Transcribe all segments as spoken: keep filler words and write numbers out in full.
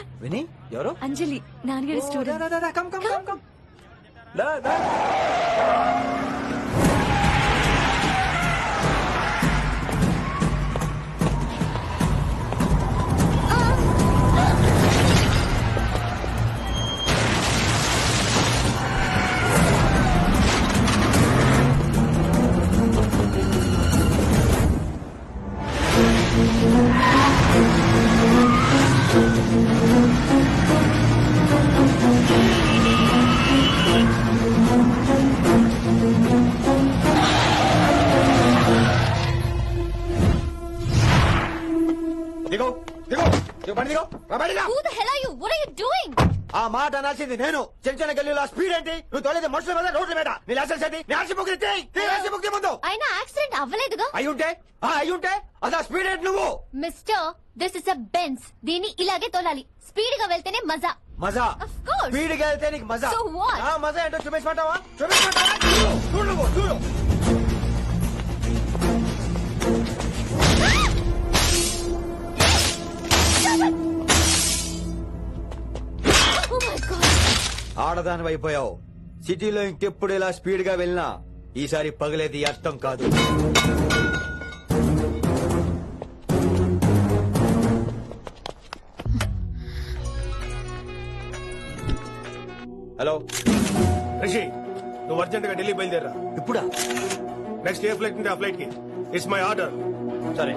God విని ఎవరు? అంజలి నాన్నగారి student. Come come come come దా దా ఆ మాట అనాల్సింది నేను. చిన్న చిన్న గల్లీలో స్పీడ్ ఏంటి? నువ్వు తోలేది మనుషుల మీద, రోడ్ల మీద. నీ లైసెన్స్ ఏంటి? నీ ఆర్సీ బుక్ ఆర్సీ బుక్ ముందు. అయినా యాక్సిడెంట్ అవ్వలేదుగా. అయ్యుంటే అయ్యుంటే అదా స్పీడ్ ఏంటి నువ్వు? Mister this is a Benz. దీన్ని ఇలాగే తోలాలి. స్పీడ్ గా వెళ్తేనే మజా. మజా? Of course. స్పీడ్ గా వెళ్తే నీకు మజా? So what? ఆ మజా ఏంటో చూపించమంటావా? చూపించమంటావా? చూడు నువ్వు చూడు. ఆడదాని అయిపోయావు. సిటీలో ఇంకెప్పుడు ఇలా స్పీడ్ గా వెళ్ళినా ఈసారి పగలేది అర్థం కాదు. హలో రిషి, నువ్వు అర్జెంట్ గా ఢిల్లీ బయలుదేరా. ఇప్పుడా? నెక్స్ట్ ఏ ఫ్లైట్ ఉంటే ఆ ఫ్లైట్ కి. It's my order. సరే.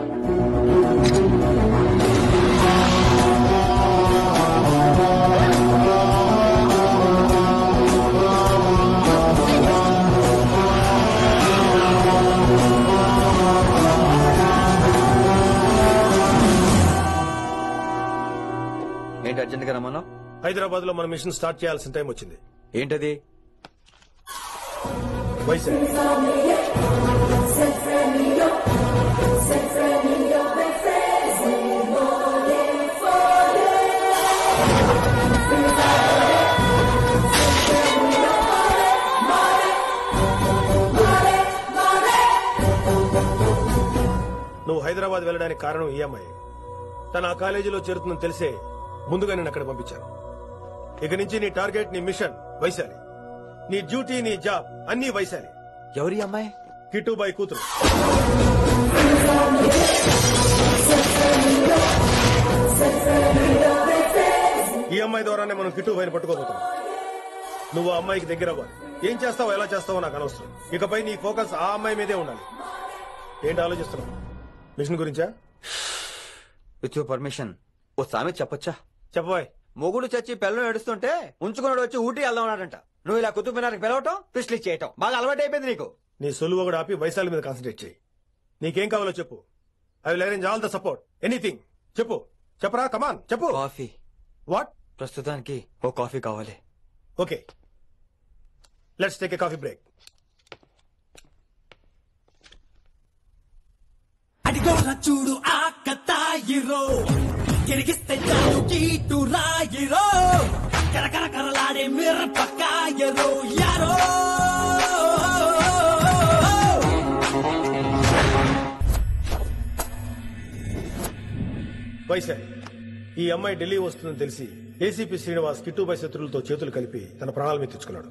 ఏంటి అర్జెంట్ గా రమ్మన్నా? హైదరాబాద్ లో మన మిషన్ స్టార్ట్ చేయాల్సిన టైం వచ్చింది. ఏంటది? వైజాగ్. నువ్వు హైదరాబాద్ వెళ్ళడానికి కారణం ఈ అమ్మాయి. తన ఆ కాలేజీలో చేరుతుందని తెలిసే ముందుగా నేను అక్కడ పంపించాను. ఇక నుంచి నీ టార్గెట్, నీ మిషన్ వైశాలి. నీ డ్యూటీ, నీ జాబ్ అన్ని వైశాలి. ఎవరి అమ్మాయి? కిట్టుబాయి కూతురు. ఈ అమ్మాయి ద్వారానే మనం కిట్టుబాయిని పట్టుకోబోతున్నాం. నువ్వు ఆ అమ్మాయికి దగ్గర అవ్వాలి. ఏం చేస్తావో ఎలా చేస్తావో నాకు అనవసరం. ఇకపై నీ ఫోకస్ ఆ అమ్మాయి మీదే ఉండాలి. ఏంటి ఆలోచిస్తున్నావు? మిషన్ గురించా? విత్ యువర్ పర్మిషన్ ఓ సామెత చెప్పొచ్చా? చెప్పబాయ్. మొగుడు చచ్చి పిల్లలు ఏడుస్తుంటే ఉంచుకున్నాడు వచ్చి ఊటీ వెళ్దామన్నాడంట. నువ్వు ఇలా కుతుబ్ మినార్కి పిలవటం, ట్విస్ట్లు చేయటం బాగా అలవాటు అయిపోయింది నీకు. నీ సొలువు కూడా ఆపి వైశాలి మీద కాన్సన్ట్రేట్ చేయి. నీకేం కావాలో చెప్పు. I will arrange all the support. Anything చెప్పు. చెప్పరా, కమాన్ చెప్పు. కాఫీ. వాట్? ప్రస్తుతానికి ఓ కాఫీ కావాలి. Okay, let's take a coffee break. అడిగోరా చూడు ఆ కతాయిరో, గిరిగిస్తే చాలు కీటు రాయిరో, కరకర కరలాడే మిరపకాయరో యారో. వైశాలి, ఈ అమ్మాయి ఢిల్లీ వస్తుందని తెలిసి ఏసీపీ శ్రీనివాస్ కిట్టుబాయి శత్రులతో చేతులు కలిపి తన ప్రాణాల మీద తెచ్చుకున్నాడు.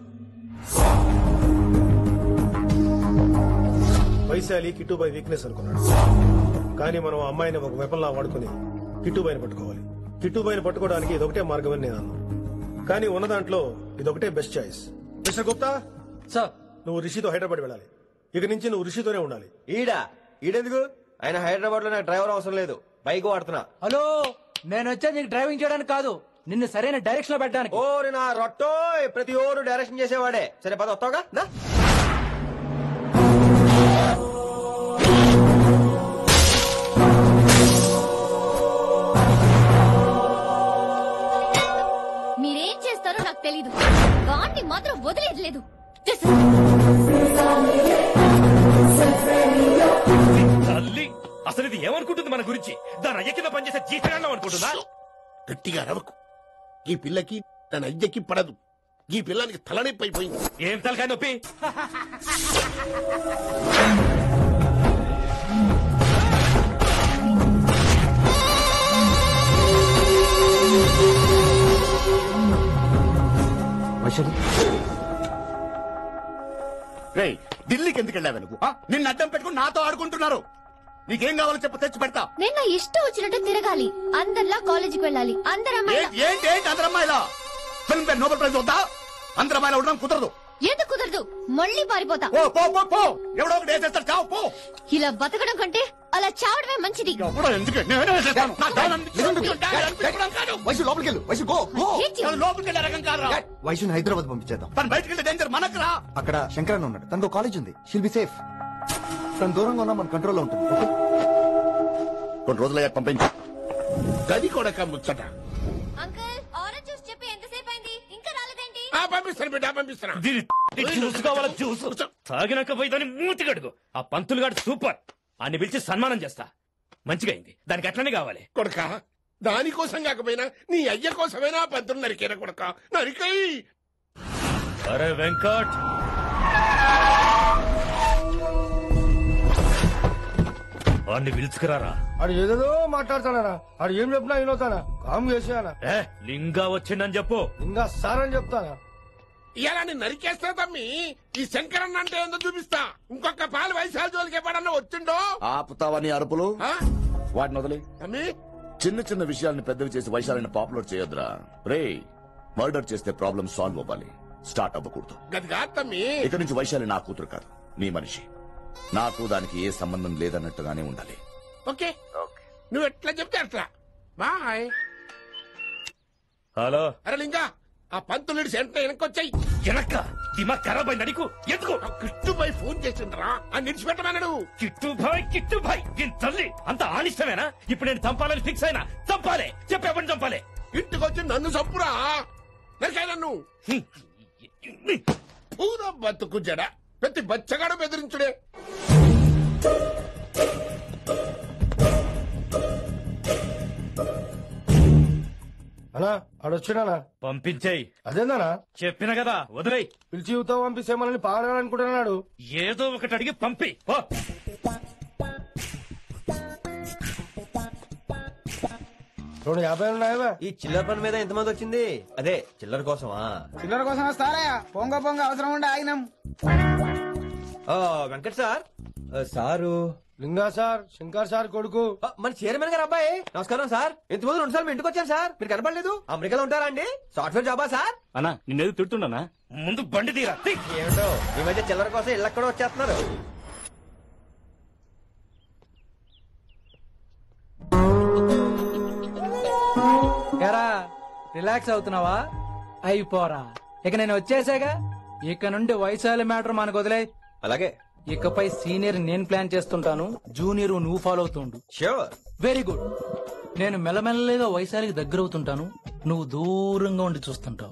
వైశాలి కిట్టుబాయి వీక్నెస్ అనుకున్నాడు. కానీ మనం ఆ అమ్మాయిని ఒక వెపన్లా వాడుకుని కిట్టుబాయిని పట్టుకోవాలి. కిట్టుబాయిని పట్టుకోవడానికి ఇదొకటే మార్గమని నేను అన్నాను. కానీ ఉన్న దాంట్లో ఇదొకటే best choice. Mister Gupta sir, నువ్వు రిషితో హైదరాబాద్ వెళ్ళాలి. ఇక నుంచి నువ్వు రిషితోనే ఉండాలి. ఈడా ఈడెందుకు? ఆయన హైదరాబాద్ లో నాకు డ్రైవర్ అవసరం లేదు, బైక్ వాడుతున్నా. హలో, నేను వచ్చేది నీకు డ్రైవింగ్ చేయడానికి కాదు, నిన్ను సరైన డైరెక్షన్ లో పెట్టడానికి. ఓ నా రొట్టో, ప్రతి ఓరు డైరెక్షన్ చేసేవాడే. సరే పద, వస్తావుగా? మీరేం చేస్తారో నాకు తెలీదు, వాటిని మాత్రం వదిలేదు లేదు. తల్లి, అసలు ఇది ఏమనుకుంటుంది మన గురించి? దాని అయ్య కింద పనిచేసే జీతగాళ్ళం అనుకుంటుందా? గట్టిగా రవకు. ఈ పిల్లకి తన అయ్యకి పడదు. ఈ పిల్లానికి తలనొప్పి అయిపోయింది. ఏం తలకాయ నొప్పి? ఆ వైశాలి రేయ్ ఢిల్లీకి ఎందుకు వెళ్ళావు నువ్వు ఆ? నిన్ను అడ్డం పెట్టుకుని నాతో ఆడుకుంటున్నారు. నీకేం కావాలో చెప్పు, తెచ్చి పెడతా. నేను నా ఇష్టం వచ్చినట్టు తిరగాలి, అందరిలా కాలేజీకి వెళ్ళాలి, అందరు అమ్మాయిలా. ఏ- ఏంటి ఏంటి అందరమ్మాయిలా? ఫిల్మ్ ఫేర్ నోబెల్ ప్రైజ్ వద్దా? అందరమ్మాయిలా ఉండడం కుదరదు. ఎందుకు కుదరదు? మళ్ళీ పారిపోతా. పో పో పో పో ఎవడో ఒకటి వేసేస్తాడు, చావు పో. ఇలా బతకడం కంటే అలా చావడమే మంచిది. ఎవడో ఎందుకు? నేనే వేసేస్తాను. నా డాన్ అనిపించుకుంటాను, డాన్ అనిపించుకోవడం కాదు. వైశు లోపలికి వెళ్ళు. Vaishu go go. ఏంటి? ఎవడు లోపలికి వెళ్ళే రకం కాదురా. వైశుని హైదరాబాద్ పంపించేద్దాం. తను బయటికి వెళ్ళే డేంజర్ మనకురా. అక్కడ శంకరన్ ఉన్నాడు, తనకు కాలేజ్ ఉంది. She'll be safe. తను దూరంగా ఉన్నా మన కంట్రోల్లో ఉంటుంది. ఓకే? కొన్ని రోజులయ్యా పంపించు. గది కొడక ముచ్చట. అంకుల్ ఆరెంజ్ జ్యూస్ చెప్పి ఎంతసేపు అయింది, ఇంకా రాలేదేంటి? ఆ, పంపిస్తాను బిడ్డ, పంపిస్తాను. దీని జ్యూస్ కావాలా జ్యూస్? తాగినాక పోయి దాన్ని మూతి కడుగు. ఆ పంతులు గాడు సూపర్, అన్ని పిలిచి సన్మానం చేస్తా. మంచిగా అయింది, దానికి అట్లనే కావాలి. కొడక దానికోసం కాకపోయినా నీ అయ్య కోసమైనా పంతులు నరికేనా కొడక, నరికై. అరే వెంకట్, వాడిని పిలుచుకురారా. ఆడు ఏదేదో మాట్లాడతానా, ఆడు ఏం చెప్పినా వినవుతానా, కామ్ చేసానా, ఏ లింగా వచ్చిందని చెప్పు. ఇంకా సార్ అని చెప్తానా. ఇలా నేను నరికేస్తా తమ్మి. ఈ శంకరన్న అంటే ఏందో చూపిస్తా. ఇంకొక పాలు వయసాల జోలికి ఎప్పుడన్నా వచ్చిండో ఆపుతావని అరుపులు ఆ? వాటిని వదిలి తమ్మి చిన్న చిన్న విషయాల్ని పెద్దవి చేసి వైశాలిని పాపులర్ చేయొద్దురా. రే మర్డర్ చేస్తే ప్రాబ్లం సాల్వ్ అవ్వాలి, స్టార్ట్ అవ్వకూడదు. గది కాదు తమ్మి. ఇక నుంచి వైశాలి నా కూతురు కాదు, నీ మనిషి. నాకు దానికి ఏ సంబంధం లేదన్నట్టుగానే ఉండాలి. ఓకే నువ్వు ఎట్లా చెప్తే అట్లా. బాయ్. హలో అరే లింగా, ఆ పంతులుడి సెంటర్ వెనకొచ్చాయి. వెనక్క దిమాగ్ ఖరాబ్ అయింది నీకు. ఎందుకు? కృష్ణుబాయ్ ఫోన్ చేసిండ్రా, ఆ నిడిచిపెట్టమన్నాడు. కిట్టు భాయ్ కిట్టు భాయ్ దీని తల్లి అంత ఆనిష్టమేనా? ఇప్పుడు నేను చంపాలని ఫిక్స్ అయినా. చంపాలే, చెప్పేపని చంపాలే. ఇంటికొచ్చి నన్ను చంపురా, నరికాయ నన్ను. పూర బతుకు జడ, ప్రతి బచ్చగాడు బెదిరించుడే. అనా ఆడొచ్చినానా, పంపించేయి. అదేందనా చెప్పిన కదా వదిలేయ్. పిలిచి యువత పంపిస్తే మనల్ని పాడాలనుకుంటున్నాడు. ఏదో ఒకటి అడిగి పంపి పో. రెండు యాభై ఉన్నాయా? ఈ చిల్లర పని మీద ఎంతమంది వచ్చింది? అదే చిల్లర కోసమా? చిల్లర కోసం వస్తారా? పొంగ పొంగ అవసరం ఉండే ఆగినాం. ఓ వెంకట్ సార్. ఆ, sir Linga sir, Shankar sir కొడుకు. ఆ, మన చైర్మన్ గారు అబ్బాయి. నమస్కారం సార్. ఇంతకుముందు రెండు సార్లు ఇంటికి వచ్చాను సార్, మీరు కనపడలేదు. అమెరికాలో ఉంటారా అండి? సాఫ్ట్వేర్ జాబా సార్? అన్నా నిన్నేది తిట్టున్నానా? ముందు బండి తీరా. తీ. ఏమిటో ఈ మధ్య చిల్లర కోసం ఇళ్ళక్కడ వచ్చేస్తున్నారు. ఎరా రిలాక్స్ అవుతున్నావా? అయిపోరా, ఇక నేను వచ్చేసాగా. ఇక నుండి వైశాలి మ్యాటర్ మనకు వదిలే. అలాగే. ఇకపై సీనియర్ నేను ప్లాన్ చేస్తుంటాను, జూనియర్ నువ్వు ఫాలో అవుతుండు. ష్యూర్. Very good. నేను మెల్లమెల్లగా వైశాలికి దగ్గర అవుతుంటాను, నువ్వు దూరంగా ఉండి చూస్తుంటావు.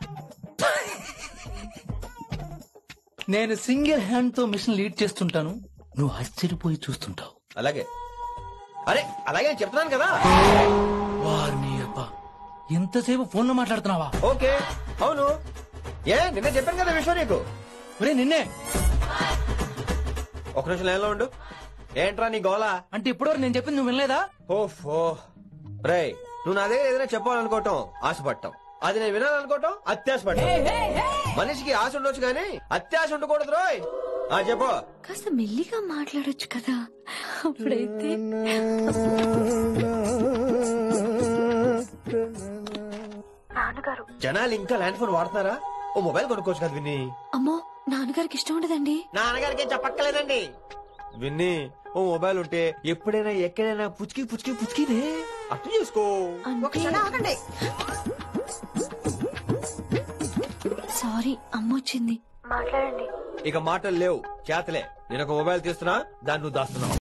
నేను సింగిల్ హ్యాండ్ తో మిషన్ లీడ్ చేస్తుంటాను, నువ్వు ఆశ్చర్యపోయి చూస్తుంటావు. అలాగే. అరే అలాగే నేను చెప్తున్నాను కదా. వారిని అబ్బా, ఎంతసేపు ఫోన్ లో మాట్లాడుతున్నావా? ఓకే అవును. ఏ నిన్నే చెప్పాను కదా విషయం నీకు. ఒరే నిన్నే. ఒక నిమిషం లైన్లో ఉండు. ఏంట్రా నీ గోలా? అంటే ఇప్పటివరకు నేను చెప్పింది నువ్వు వినలేదా? ఓఫో రే, నువ్వు నా దగ్గర ఏదైనా చెప్పాలనుకోవటం ఆశపడటం, అది నేను వినాలనుకోవటం అత్యాశపడటం. మనిషికి ఆశ ఉండొచ్చు కానీ అత్యాశ ఉండకూడదు రోయ్. ఆ చెప్పు. కాస్త మెల్లిగా మాట్లాడొచ్చు కదా, అప్పుడైతే. జనాలు ఇంకా ల్యాండ్ ఫోన్ వాడుతున్నారా? ఓ మొబైల్ కొనుక్కోవచ్చు కదా విన్ని. అమ్మో నాన్నగారికి ఇష్టం ఉండదండి. నాన్నగారికి ఏం చెప్పక్కలేదండి. విన్ని ఓ మొబైల్ ఉంటే ఎప్పుడైనా ఎక్కడైనా పుచ్చుకి పుచ్చుకి పుచ్చుకినే అట్టు చేసుకో. సారీ అమ్మ వచ్చింది. మాట్లాడండి. ఇక మాటలు లేవు, చేతలే. నేను ఒక మొబైల్ తీస్తున్నా, దాన్ని నువ్వు దాస్తున్నావు.